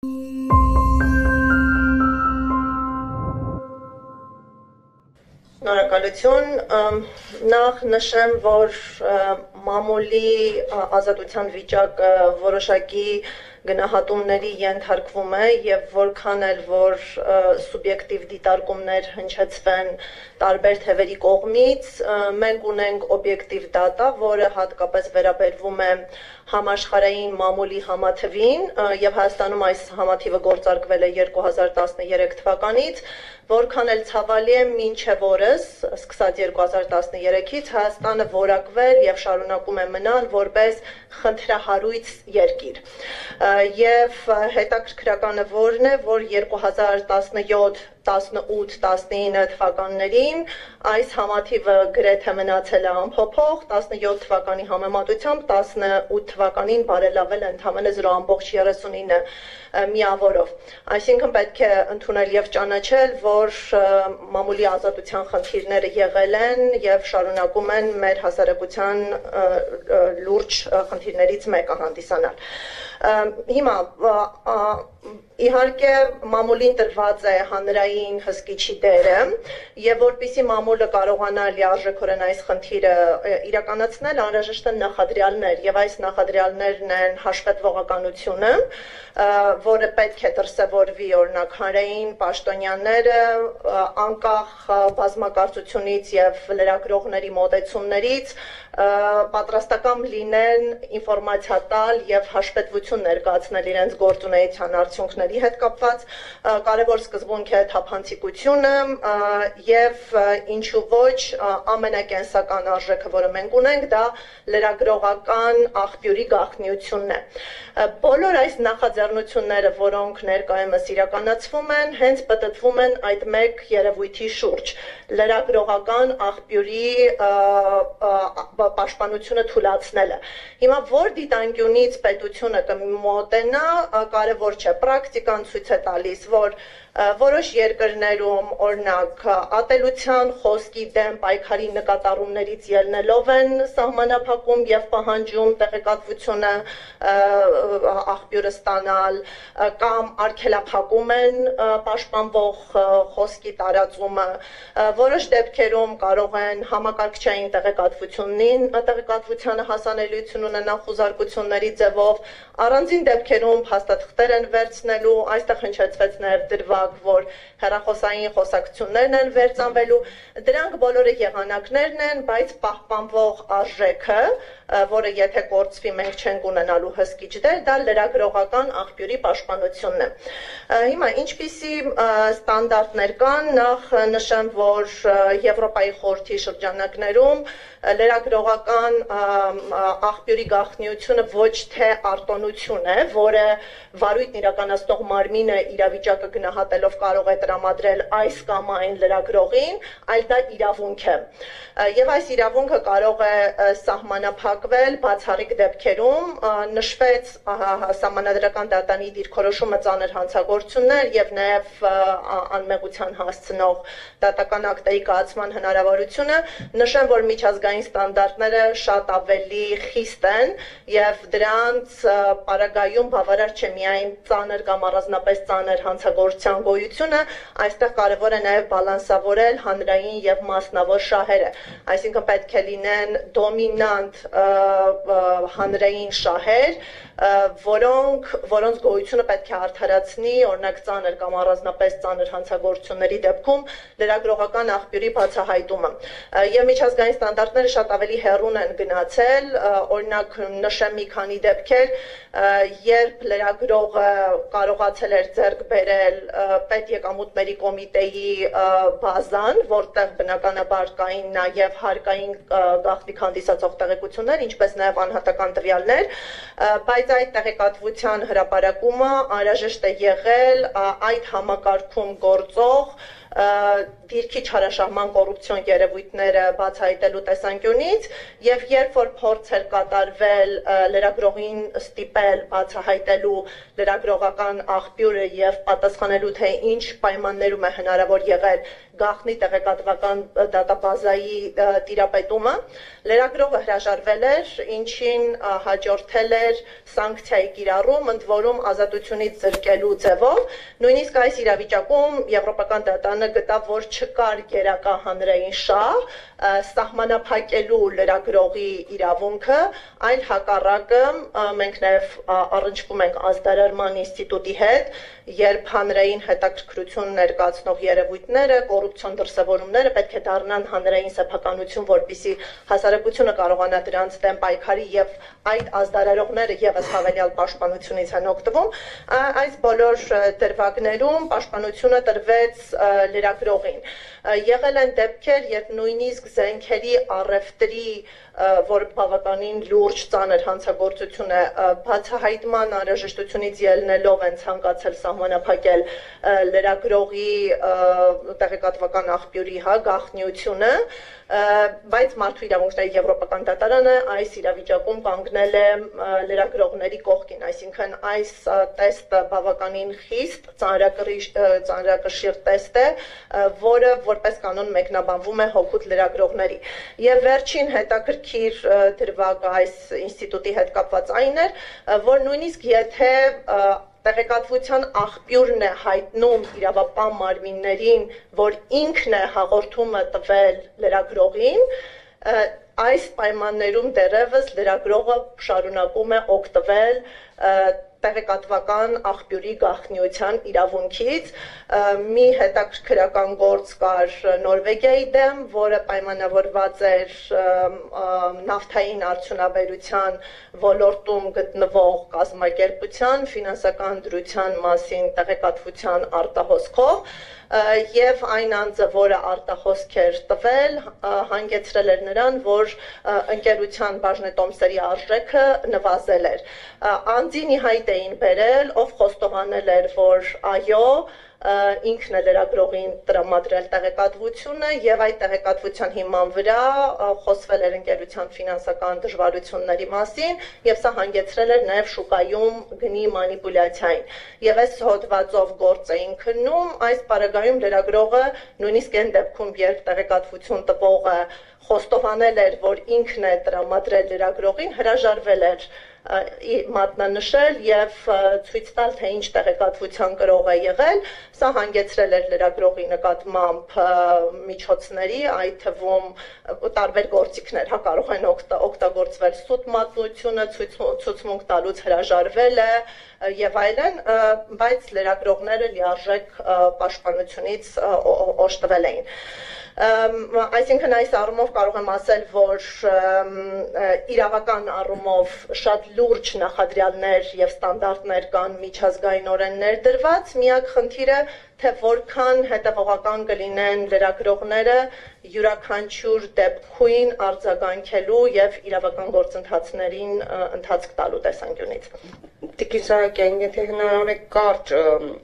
Շնորհակալություն, նախ նշեմ, որ մամուլի ազատության վիճակը որոշակի գնահատումների ենթարկվում է եւ որքան էլ որ սուբյեկտիվ դիտարկումներ հնչեցվեն տարբեր թևերի կողմից, մենք ունենք օբյեկտիվ դատա, որը հատկապես վերաբերվում է համաշխարհային մամուլի համաթվին եւ Հայաստանում այս համաթիվը գործարկվել է 2013 թվականից, որքան էլ ցավալի է մինչև օրս, սկսած 2013-ից Հայաստանը որակվել եւ շարունակում է մնալ որպես խնդրահարույց երկիր։ Եվ հետաքրքրականը որն է, որ 2017, 18, 19 թվականներին այս համաթիվը գրեթե մնացել է անփոփոխ, 17 թվականի համեմատությամբ 18 թվականին բարելավել է ընդամենը 0.39 միավորով։ Այսինքն պետք է ընդունել եւ ճանաչել, որ մամուլի ազատության խնդիրները եղել են եւ շարունակում են մեր հասարակության լուրջ խնդիրներից մեկը հանդիսանալ։ Հիմա իհարկե մամուլին տրված է հանրային հսկիչի դերը եւ որպեսզի մամուլը կարողանա լիարժեքորեն այս խնդիրը իրականացնել, անհրաժեշտ են նախադրյալներ եւ այս նախադրյալներն են հաշվետվողականությունը, որը պետք է դրսևորվի օրինակ հանրային պաշտոնյաները անկախ բազմակարծությունից եւ լրագրողների մոտեցումներից պատրաստական լինեն ինֆորմացիա տալ եւ հաշվետվություն ներկայացնել իրենց գործունեության արդյունքների հետ կապված, կարևոր սկզբունք է թափանցիկությունը եւ ինչու ոչ ամենակենսական արժեքը, որը մենք ունենք, դա լրագրողական աղբյուրի գաղտնիությունն է։ Բոլոր այս նախաձեռնությունները, որոնք ներկայումս իրականացվում են, հենց պտտվում են այդ մեկ երևույթի շուրջ՝ լրագրողական աղբյուրի պաշտպանությունը թույլատնելը։ Հիմա որ դիտանկյունից պետությունը կմոտենա, կարևոր չէ, պրակտիկան ցույց է տալիս, որ որոշ երկրներում օրինակ ատելության խոսքի դեմ պայքարի նկատառումներից ելնելով են սահմանափակում եւ պահանջում տեղեկատվությունը աղբյուրը ստանալ կամ արգելափակում են պաշտպանվող խոսքի տարածումը, որոշ դեպքերում կարող են համակարգչային տեղեկատվությանը հասանելիություն ունենան խուզարկությունների ձևով, առանձին դեպքերում փաստաթղթեր են վերցնելու, այստեղ հնչեցվեց նաեւ դրվագ, որ հեռախոսային խոսակցություններն են վերցանվելու, դրանք բոլորը եղանակներն են, բայց պահպանվող արժեքը, որը եթե կորցվի մենք չենք ունենալու հսկիչ դեր, դա լրագրողական աղբյուրի պաշտպանությունն է։ Հիմա ինչպիսի ստանդարտներ կան, նախ նշեմ, որ Եվրոպայի խորհրդի շրջանակներում լրագրողական աղբյուրի գաղտնիությունը ոչ թե արտոնություն է, որը վարույթն իրականացնող մարմինը իրավիճակը գնահատելով կարող է տրամադրել այս կամ այն լրագրողին, այլ դա իրավունք է։ Եվ այս իրավունքը կարող է սահմանափակվել բացառիկ դեպքերում, նշվեց սահմանադրական դատանի դիրքորոշումը ծանր հանցագործություններ եւ նաեւ անմեղության հասցնող դատական ակտերի կայացման հնարավորությունը, նշեմ, որ միջազգային ստանդարտները շատ ավելի խիստ են եւ դրանց պարագայում բավարար չէ միայն ծանր կամ առանձնապես ծանր հանցագործության գոյությունը, այստեղ կարևոր է նաեւ բալանսավորել հանրային եւ մասնավոր շահերը, այսինքն պետք է լինեն դոմինանտ հանրային շահեր, որոնց գոյությունը պետք է արդարացնի օրինակ ծանր կամ առանձնապես ծանր հանցագործությունների դեպքում լրագրողական աղբյուրի բացահայտումը։ Եվ միջազգային ստանդարտները շատ ավելի հեռուն են գնացել, օրինակ նշեմ մի քանի դեպքեր, երբ լրագրողը կարողացել էր ձեռք բերել պետեկամուտների կոմիտեի բազան, որտեղ բնականաբար կային նաև հարկային գաղտնիք հանդիսացող տեղեկություններ, ինչպես նաև անհատական տվյալներ, բայց այդ տեղեկատվության հրապարակումը անհրաժեշտ է եղել այդ համակարգում գործող դիրքի չարաշահման կոռուպցիոն երևույթները բացահայտելու տեսանկյունից եւ երբ որ փորձ էր կատարվել լրագրողին ստիպել բացահայտելու լրագրողական աղբյուրը եւ պատասխանելու թե ինչ պայմաններում է հնարավոր եղել գաղտնի տեղեկատվական դատաբազայի տիրապետումը լրագրողը հրաժարվել էր ինչին հաջորդել էր սանկցիայի կիրառում ընդ որում ազատությունից զրկելու ձևով նույնիսկ այս իրավիճակում եվրոպական դատարանը գտավ որ չկար գերակա հանրային շահ սահմանափակելու լրագրողի իրավունքը այլ հակառակը մենք նաև առնչվում ենք ազդարարման ինստիտուտի հետ երբ հանրային հետաքրքրություն ներկայացնող երևույթները կոռուպցիոն դրսևորումները պետք է դառնան հանրային սեփականություն որպեսզի հասարակությունը կարողանա դրանց դեմ պայքարի եւ այդ ազդարարողները եւս հավելյալ պաշտպանությունից են օգտվում այս բոլոր դրվագներում պաշտպանությունը տրվեց լրագրողին եղել են դեպքեր երբ նույնիսկ զենքերի առևտրի որ բավականին լուրջ ծանր հանցագործություն է բացահայտման անհրաժեշտությունից ելնելով են ցանկացել սահմանափակել լրագրողի տեղեկատվական աղբյուրի գաղտնիությունը բայց մարդու իրավունքների եվրոպական դատարանը այս իրավիճակում կանգնել է լրագրողների կողքին այսինքն այս տեստը բավականին խիստ ծանրակշիռ տեստ է որը որպես կանոն մեկնաբանվում է հօգուտ լրագրողների եւ վերջին հետաքրքիր դրվագը այս ինստիտուտի հետ կապված այն էր որ նույնիսկ եթե տեղեկատվության աղբյուրն է հայտնում իրավապահ մարմիններին, որ ինքն է հաղորդումը տվել լրագրողին, այս պայմաններում դեռևս լրագրողը շարունակում է օգտվել տեղեկատվական աղբյուրի գաղտնիության իրավունքից մի հետաքրքրական գործ կար Նորվեգիայի դեմ, որը պայմանավորված էր նավթային արդյունաբերության ոլորտում գտնվող կազմակերպության ֆինանսական դրության մասին տեղեկատվության արտահոսքով եւ այն անձը, որը արտահոսք էր տվել, հանգեցրել էր նրան, որ ընկերության բաժնետոմսերի արժեքը նվազել էր։ Անձին ի հայտ էին բերել, ով խոստովանել էր, որ այո, ինքն է լրագրողին տրամադրել տեղեկատվությունը եւ այդ տեղեկատվության հիման վրա խոսվել էր ընկերության ֆինանսական դժվարությունների մասին եւ սա հանգեցրել էր նաեւ շուկայում գնի մանիպուլյացիային եւ այս հոդվածով գործ էին քննում այս պարագայում լրագրողը նույնիսկ այն դեպքում երբ տեղեկատվություն տվողը խոստովանել էր որ ինքն է տրամադրել լրագրողին հրաժարվել էր մատնանշել եւ ցույց տալ թե ինչ տեղեկատվության կրող է եղել սա հանգեցրել էր լրագրողի նկատմամբ միջոցների այդ թվում տարբեր գործիքներ կարող են օգտագործվել սուտ մատնությունը ցուցմունք տալուց հրաժարվել է եւ այլն բայց լրագրողները լիարժեք պաշտպանությունից օժտվել էին այսինքն այս առումով կարող եմ ասել, որ իրավական առումով շատ լուրջ նախադրյալներ եւ ստանդարտներ կան միջազգայինորեն ներդրված, միակ խնդիրը թե որքան հետևողական կլինեն լրագրողները յուրաքանչյուր դեպքույն արձագանքելու եւ իրավական գործընթացներին ընթացք տալու տեսանկյունից։ Տիկին Սահակյան, եթե հնարավոր է կարճ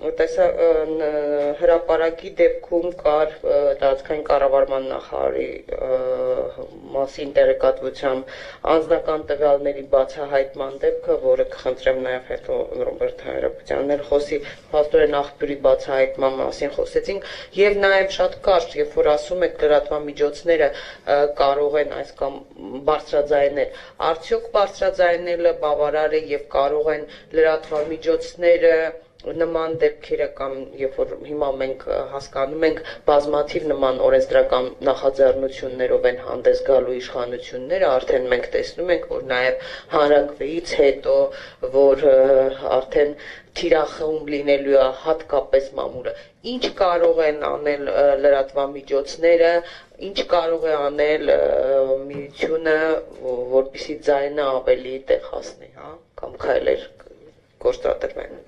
հրապարակի դեպքում կար տարածքային կառավարման նախարարի մասին տեղեկատվությամբ անձնական տվյալների բացահայտման դեպքը, որը կխնդրեմ նաև հետո Ռոբերտ Հայրապետյանն էր խոսի, փաստորեն աղբյուրի բացահայտման մասին խոսեցինք եւ նաեւ շատ կարճ, երբ որ ասում եք լրատվամիջոցները կարող են այս կամ բարձրաձայնել, արդյոք բարձրաձայնելը բավարար է եւ կարող են լրատվամիջոցները նման դեպքերը կամ երբ որ հիմա մենք հասկանում ենք բազմաթիվ նման օրենսդրական նախաձեռնություններով են հանդես գալու իշխանությունները արդեն մենք տեսնում ենք որ նաև հանրակրվեից հետո որ արդեն թիրախում լինելու է հատկապես մամուլը ինչ կարող են անել լրատվամիջոցները ինչ կարող է անել միությունը որպեսզի ձայնը ավելի տեղ հասնի հա կամ քայլեր գործադրվեն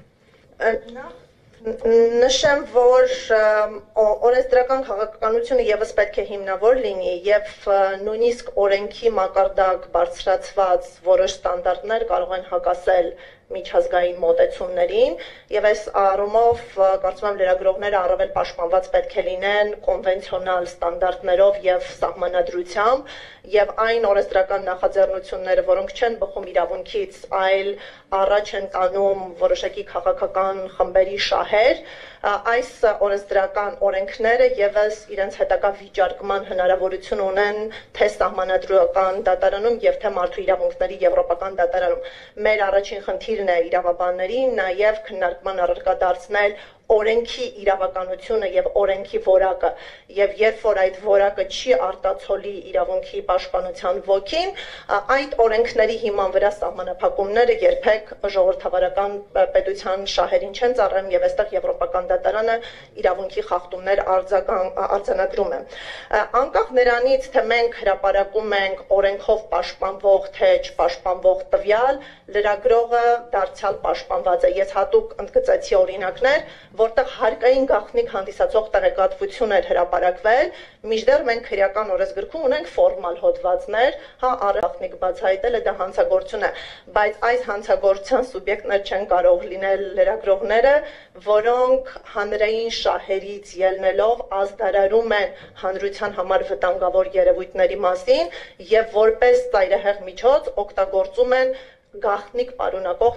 Նշեմ, որ օրենսդրական քաղաքականությունը եւս պետք է հիմնավոր լինի եւ նույնիսկ օրենքի մակարդակ բարձրացված որոշ ստանդարտներ կարող են հակասել միջազգային մոտեցումներին եւ այս առումով կարծում եմ լրագրողները առավել պաշտպանված պետք է լինեն կոնվենցիոնալ ստանդարտներով եւ սահմանադրությամբ եւ այն օրենսդրական նախաձեռնությունները, որոնք չեն բխում իրավունքից, այլ առաջ են տանում որոշակի քաղաքական խմբերի շահեր, այս օրենսդրական օրենքները եւս իրենց հետագա վիճարկման հնարավորություն ունեն թե սահմանադրական դատարանում եւ թե մարդու իրավունքների եվրոպական դատարանում։ Մեր առաջին խնդիրն է իրավաբանների նաեւ քննարկման առարկա դարձնել օրենքի իրավականությունը եւ օրենքի որակը եւ երբ որ այդ որակը չի արտացոլի իրավունքի պաշտպանության ոգին, այդ օրենքների հիման վրա սահմանափակումները երբեք ժողովրդավարական պետության շահերին չեն ծառայում եւ այստեղ եվրոպական դատարանը իրավունքի խախտումներ արձանագրում է։ Անկախ նրանից, թե մենք հրապարակում ենք օրենքով պաշտպանվող թե չպաշտպանվող տվյալ, լրագրողը դարձյալ պաշտպանված է։ Ես հատուկ ընդգծեցի օրինակներ, որտեղ հարկային գաղտնիք հանդիսացող տեղեկատվություն էր հրապարակվել, մինչդեռ մենք քրեական օրենսգրքում ունենք ֆորմալ հոդվածներ, գաղտնիք բացահայտելը դա հանցագործություն է, բայց այս հանցագործության սուբյեկտներ չեն կարող լինել լրագրողները, որոնք հանրային շահերից ելնելով ազդարարում են հանրության համար վտանգավոր երևույթների մասին եւ որպես ծայրահեղ միջոց օգտագործում են գաղտնիք պարունակող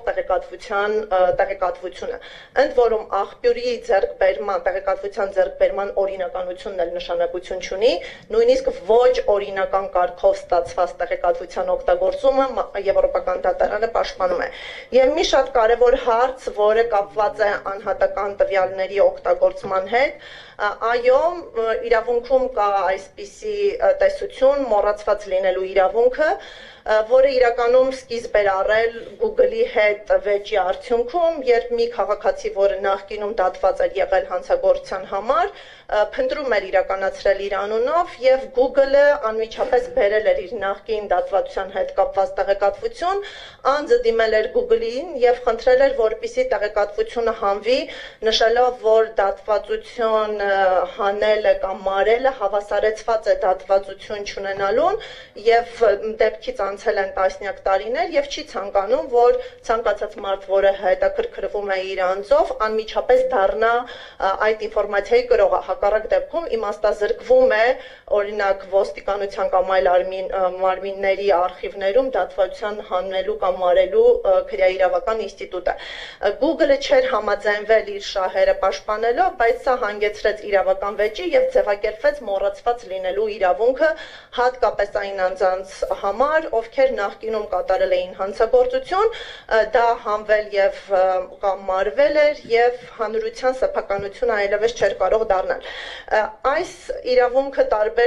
տեղեկատվությունը։ Ընդ որում աղբյուրի տեղեկատվության ձեռքբերման օրինականությունն էլ նշանակություն չունի, նույնիսկ ոչ օրինական կարգով ստացված տեղեկատվության օգտագործումը եվրոպական դատարանը պաշտպանում է։ Եվ մի շատ կարևոր հարց, որը կապված է անհատական տվյալների օգտագործման հետ, այո, իրավունքում կա այսպիսի տեսություն մոռացված լինելու իրավունքը, որը իրականում սկիզբ էր առել Google-ի հետ վեճի արդյունքում, երբ մի քաղաքացի, որը նախկինում դատված էր եղել հանցագործության համար, փնտրում էր իրականացրել իր անունով եւ Google-ը անմիջապես բերել էր իր նախկին դատվածության հետ կապված տեղեկատվություն, անձը դիմել էր Google-ին եւ խնդրել էր, որպեսզի տեղեկատվությունը հանվի, նշելով, որ դատվածություն հանելը կամ մարելը հավասարեցված է դատվածություն չունենալուն եւ դեպքից անցել են տասնյակ տարիներ եւ չի ցանկանում, որ ցանկացած մարդ, որը հետաքրքրվում է իր անձով, անմիջապես դառնա այդ ինֆորմացիայի կրողը։ Հակառակ դեպքում իմաստազրկվում է օրինակ ոստիկանության կամ այլ մարմինների արխիվներում դատվածության հանելու կամ մարելու քրեաիրավական ինստիտուտը։ Google-ը չէր համաձայնվել իր շահերը պաշտպանելով, բայց սա հանգեցրեց իրավական վեճի եւ ձևակերպվեց մոռացված լինելու իրավունքը, հատկապես այն անձանց համար, ովքեր նախկինում կատարել էին հանցագործություն, դա հանվել եւ կամ մարվել էր եւ հանրության սեփականությունը այլևս չէր կարող դառնալ։ Այս իրավունքը տարբեր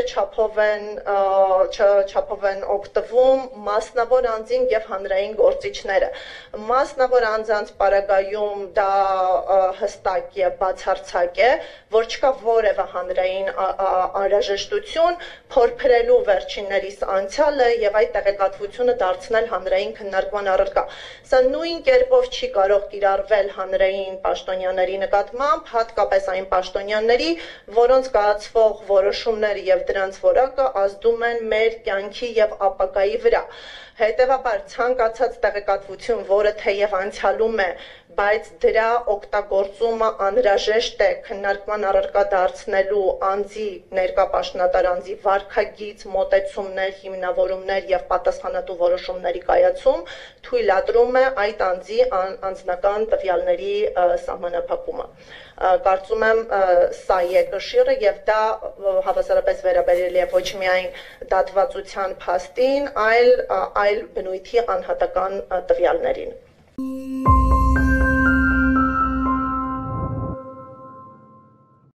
չափով են օգտվում մասնավոր անձին եւ հանրային գործիչները։ Մասնավոր անձանց պարագայում դա հստակ եւ բացարձակ է, որ չկա որևէ հանրային անհրաժեշտություն փորփրելու վերջիններիս անցյալը եւ այդ տեղեկատվությունը դարձնել հանրային քննարկման առարկա։ Սա նույն կերպով չի կարող կիրառվել հանրային պաշտոնյաների նկատմամբ, հատկապես այն պաշտոնյաների, որոնց կայացվող որոշումները եւ դրանց որակը ազդում են մեր կյանքի եւ ապագայի վրա։ Հետևաբար ցանկացած տեղեկատվություն, որը թեև անցյալում է, բայց դրա օգտագործումը անհրաժեշտ է քննարկման առարկա դարձնելու անձի, ներկա պաշտոնատար անձի վարքագիծ, մոտեցումներ, հիմնավորումներ եւ պատասխանատու որոշումների կայացում, թույլատրում է այդ անձի անձնական տվյալների սահմանափակումը։ Կարծում եմ սա եկշիռը եւ դա հավասարապես վերաբերել է ոչ միայն դատվածության փաստին, այլ բնույթի անհատական տվյալներին։